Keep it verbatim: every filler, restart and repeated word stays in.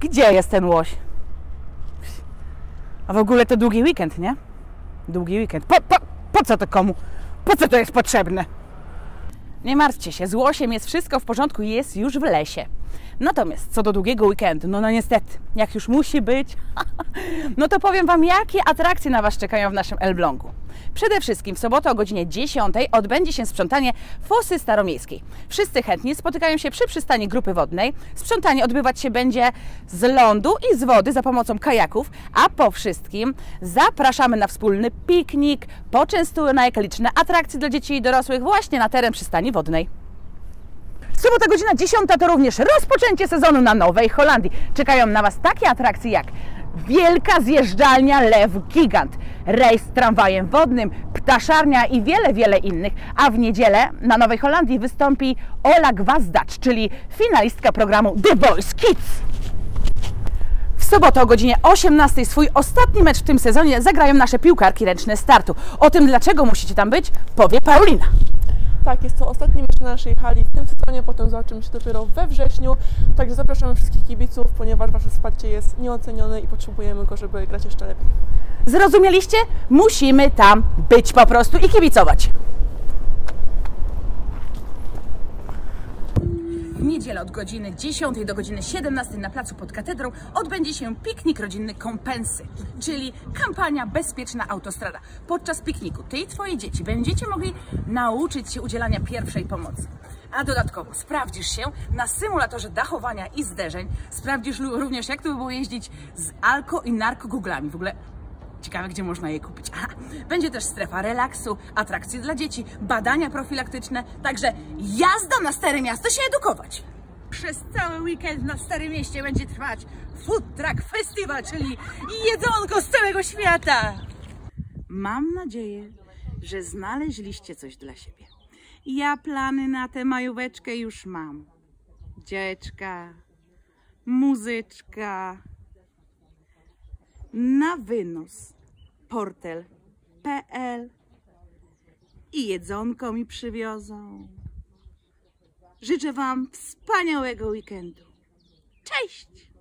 Gdzie jest ten łoś? A w ogóle to długi weekend, nie? Długi weekend. Po, po, po co to komu? Po co to jest potrzebne? Nie martwcie się, z łosiem jest wszystko w porządku i jest już w lesie. Natomiast co do długiego weekendu, no, no niestety, jak już musi być, no to powiem Wam, jakie atrakcje na Was czekają w naszym Elblągu. Przede wszystkim w sobotę o godzinie dziesiątej odbędzie się sprzątanie fosy staromiejskiej. Wszyscy chętni spotykają się przy przystani grupy wodnej. Sprzątanie odbywać się będzie z lądu i z wody za pomocą kajaków, a po wszystkim zapraszamy na wspólny piknik, poczęstunek, liczne atrakcje dla dzieci i dorosłych właśnie na teren przystani wodnej. Sobota godzina dziesiąta to również rozpoczęcie sezonu na Nowej Holandii. Czekają na Was takie atrakcje jak wielka zjeżdżalnia Lew Gigant, rejs tramwajem wodnym, ptaszarnia i wiele, wiele innych. A w niedzielę na Nowej Holandii wystąpi Ola Gwazdacz, czyli finalistka programu The Voice Kids. W sobotę o godzinie osiemnastej swój ostatni mecz w tym sezonie zagrają nasze piłkarki ręczne startu. O tym, dlaczego musicie tam być, powie Paulina. Tak, jest to ostatni mecz na naszej hali w tym sezonie, potem zobaczymy się dopiero we wrześniu. Także zapraszamy wszystkich kibiców, ponieważ Wasze wsparcie jest nieocenione i potrzebujemy go, żeby grać jeszcze lepiej. Zrozumieliście? Musimy tam być po prostu i kibicować. W niedzielę od godziny dziesiątej do godziny siedemnastej na placu pod katedrą odbędzie się piknik rodzinny Kompensy, czyli kampania Bezpieczna Autostrada. Podczas pikniku Ty i Twoje dzieci będziecie mogli nauczyć się udzielania pierwszej pomocy. A dodatkowo sprawdzisz się na symulatorze dachowania i zderzeń. Sprawdzisz również, jak to by było jeździć z alko i narko-googlami. W ogóle ciekawe, gdzie można je kupić. Aha. Będzie też strefa relaksu, atrakcje dla dzieci, badania profilaktyczne, także jazda na Stare Miasto się edukować. Przez cały weekend na Starym Mieście będzie trwać Food Truck Festival, czyli jedzonko z całego świata. Mam nadzieję, że znaleźliście coś dla siebie. Ja plany na tę majóweczkę już mam. Dzieczka, muzyczka, na wynos portel kropka pe el i jedzonko mi przywiozą. Życzę Wam wspaniałego weekendu. Cześć!